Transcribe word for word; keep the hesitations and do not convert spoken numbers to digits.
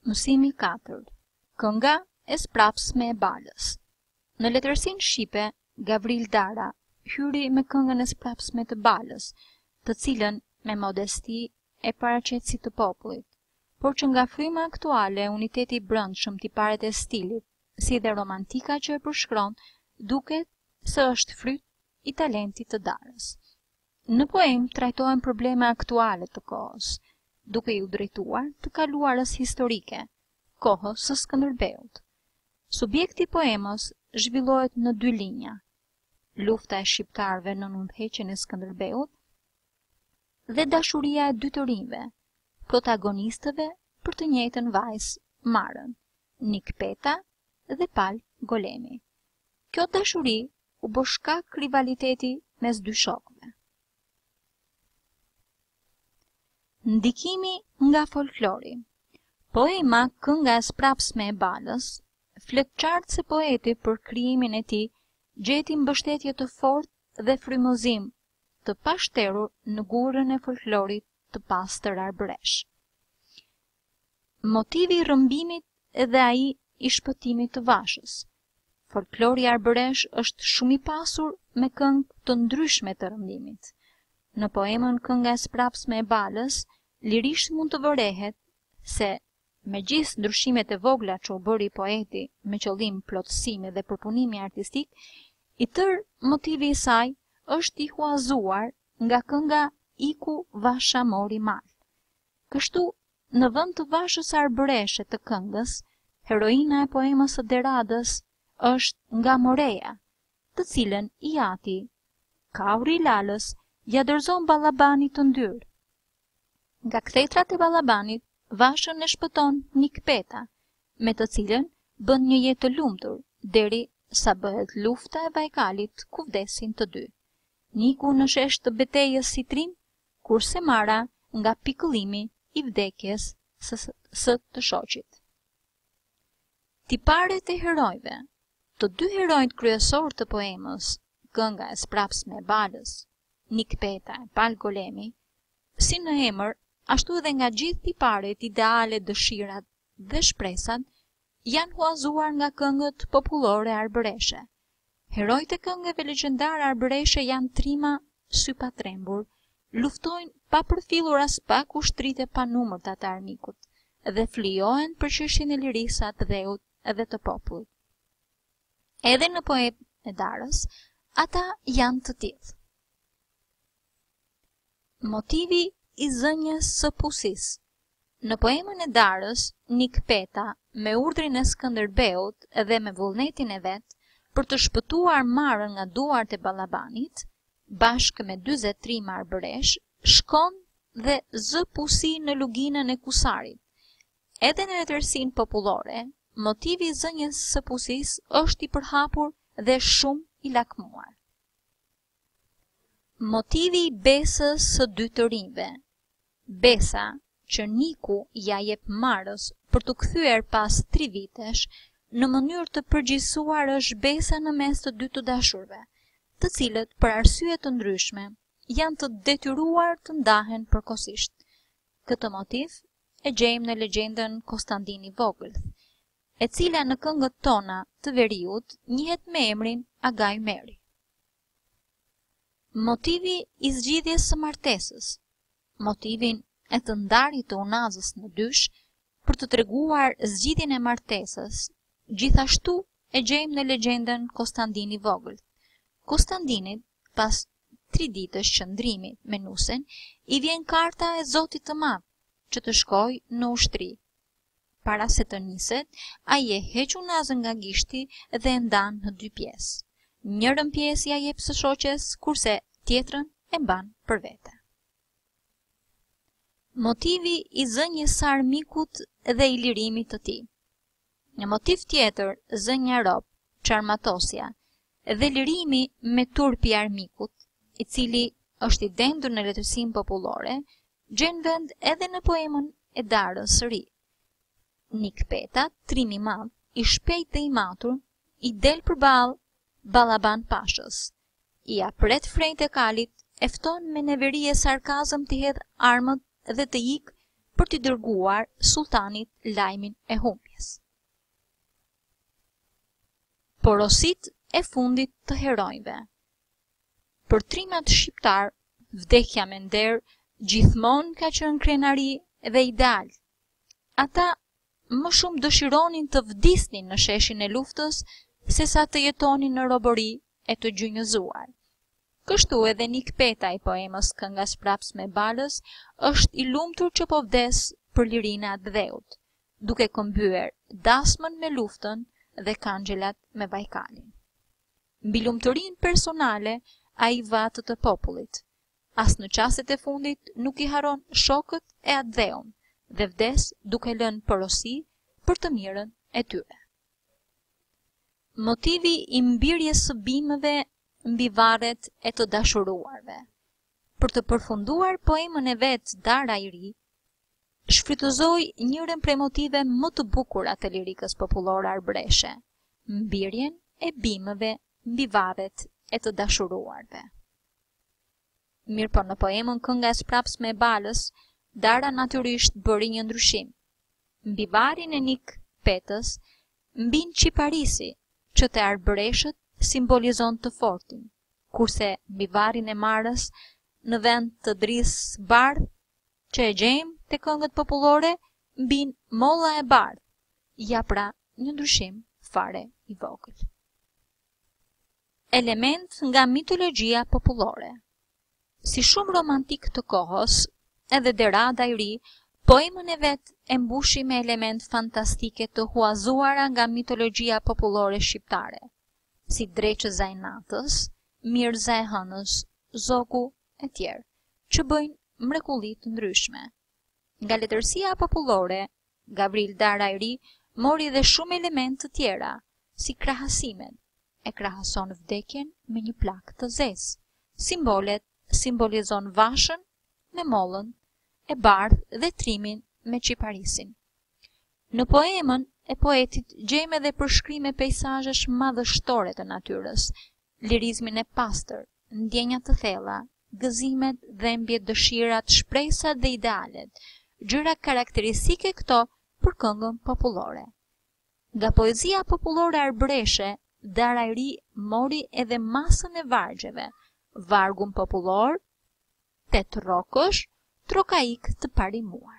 Mësimi katër. Kënga e sprapsme e balës. Në letërsinë shqipe, Gavril Dara hyri me këngën e sprapsme të balës, të cilën me modesti e paraqet si të popullit, por që nga fryma aktuale, uniteti i brendshëm, tiparet e stilit, si dhe romantika që e përshkron, duket se është fryt i talentit të Darës. Në poem trajtohen probleme aktuale të kohës, duke ju drejtuar të kaluarës historike, kohës së Skënderbeut. Subjekti i poemës zhvillohet në dy linja: lufta e shqiptarëve në nëntëheqjen e Skënderbeut dhe dashuria e dy të rinjve, protagonistëve për të njëjtën vajzë, Marën, Nikpeta dhe Pal Golemi. Kjo dashuri u bë shkak rivaliteti mes dy shokëve. Ndikimi nga folklori. Poema Kënga e sprapsme e balës flet qartë se poeti për krijimin e tij gjeti mbështetje të fortë dhe frymëzim të pashterur në gurën e folklorit të pastër arbëresh. Motivi i rrëmbimit dhe ai i shpëtimit të Vashës. Folklori arbëresh është shumë i pasur me këngë të ndryshme të rrëmbimit. Në poemën Kënga e sprapsme e balës, lirisht mund të vërehet se me gjithë ndryshimet e vogla që u bëri poeti me qëllim plotësimi dhe përpunimi artistik, i tërë motivi i saj është i huazuar nga kënga Iku Vasha mori mal. Kështu, në vend të vashës arbëreshe të këngës, heroina e poemës së Deradës është nga Moreja, të cilën i ati, Kauri i Lalës, ja dorëzon Ballabanit të ndyrë. Nga kthetrat e Ballabanit, Vashën e shpëton Nikpeta, me të cilën bën një jetë të lumtur, deri sa bëhet lufta e Bajkalit, ku vdesin të dy. Niku në shesh të betejës si trim, kurse Mara nga pikëllimi i vdekjes së, së të shoqit. Tiparet e herojve. Të dy herojt kryesor të poemës, Kënga e sprapsme e balës, Nikpeta e Pal Golemi, si në emër, ashtu edhe nga gjithë tiparet, ideale, dëshirat dhe shpresat, janë huazuar nga këngët popullore arbëreshe. Herojt e këngëve legjendare arbëreshe janë Trima Sypa Trembur, luftojnë pa përfillur as pak ushtritë e panumërta të armikut dhe flijohen për çështjen e lirisë të dheut dhe të popullit. Edhe në poemë e Darës, ata janë të tillë. Motivi i zënjes së pusisë. Në poemën e Darës, Nikpeta, me urdhrin e Skënderbeut dhe me vullnetin e vet, për të shpëtuar Marën nga duart e Ballabanit, bashkë me dyzet trima arbëresh, shkon dhe zë pusi në luginën e Kusarit. Edhe në letërsinë popullore, motivi i zënjes së pusisë është i përhapur dhe shumë i lakmuar. Motivi i besës së dy të rinjve. Besa që Niku ja jep Marës për të kthyer pas tri vitesh, në mënyrë të përgjithësuar është besa në mes të dy të dashurve, të cilët për arsye të ndryshme janë të detyruar të ndahen përkohësisht. Këtë motiv e gjejmë në legjendën Konstantin i Vogël, e cila në këngët tona të veriut njihet me emrin Agaj Meri. Motivi i zgjidhjes së martesës. Motivin e të ndarit të unazës në dysh për të treguar zgjidhjen e martesës, gjithashtu e gjejmë në legjendën Konstantin i Vogël. Konstantinit, pas tri ditësh qëndrimi me Nusen, i vjen karta e Zotit të Madh që të shkojë në ushtri. Para se të niset, ai e heq unazën nga gishti dhe e ndan në dy pjesë. Njërën pjesë ja jep së shoqes, kurse tjetrën e mban për vete. Motivi i zënjes së armikut dhe i lirimit të tij. Një motiv tjetër, zënja rob, Çarmatosja, dhe lirimi me turpi i armikut, i cili është i dendur në letërsinë popullore, gjen vend edhe në poemën e Darës së ri. Nikpeta, trimi i madh, i shpejtë dhe i matur, i del përballë Ballaban Pashës. I apret frejt e kalit, e fton me neveri e sarkazëm të hedh armët dhe të ik për t'i dërguar sultanit lajmin e humbjes. Porosit e fundit të heronjve. Për trimat shqiptar, vdekja me nder gjithmonë ka qenë krenari dhe ideal. Ata më shumë dëshironin të vdisnin në sheshin e luftës se sa të jetonin në robëri e të gjynjëzuar. Kështu edhe Nik Peta i poemës Kënga Spraps me Balës është i lumtur që po vdes për lirinë e dheut, duke këmbyer dasmën me luftën dhe kangjelat me Bajkalin. Mbi lumturinë personale ai vatë të popullit. As në qastet e fundit nuk i haron shokët e adheun dhe vdes duke lënë porosi për të mirën e tyre. Motivi i mbirjes së bimëve mbi varret e të dashuruarve. Për të përfunduar poemën e vet Dara i ri, shfrytëzoi njërin prej motive më të bukura të lirikës popullore arbëreshe, mbirjen e bimëve mbi varret e të dashuruarve. Mirë po në poemën Kënga e Spraps me Balës, Dara natyrisht bëri një ndryshim. Mbi varrin e Nik Petës, mbin Qiparisi, që te arbëreshët simbolizon të fortin, kurse mbi varrin e Marës, në vend të drisë bardh, që e gjejmë te këngët popullore, mbin molla e bardh, ja pra një ndryshim fare i vogël. Element nga mitologjia popullore. Si shumë romantik të kohës, edhe Derada i ri, poemën e vet e mbushi me element fantastike të huazuara nga mitologjia popullore shqiptare, si Dreqëza e natës, Mirza e hënës, Zogu e tjerë, që bëjnë mrekulli të ndryshme. Nga letërsia popullore, Gavril Dara i ri mori dhe shumë element të tjera, si krahasimet, e krahason vdekjen me një plak të zezë. Simbolet simbolizon vashën me mollën e bardhë dhe trimin me Qiparisin. Në poemën e poetit gjejmë edhe përshkrime peizazhesh madhështore të natyrës, lirizmin e pastër, ndjenjat të thella, gëzimet, dhembjet, dëshirat, shpresat dhe idealet, gjëra karakteristike këto për këngën popullore. Nga poezia popullore arbëreshe, Dara i ri mori edhe masën e vargjeve, vargun popullor, tet rrokësh, trokaik të parimuar.